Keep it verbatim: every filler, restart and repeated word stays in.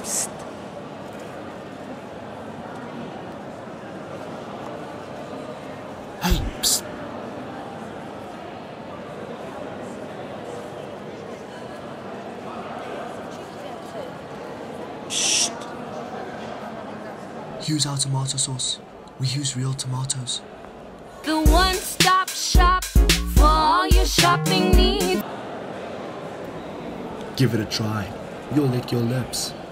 Psst. Hey, psst. Shh. Use our tomato sauce. We use real tomatoes. The one-stop shop for all your shopping needs. Give it a try. You'll lick your lips.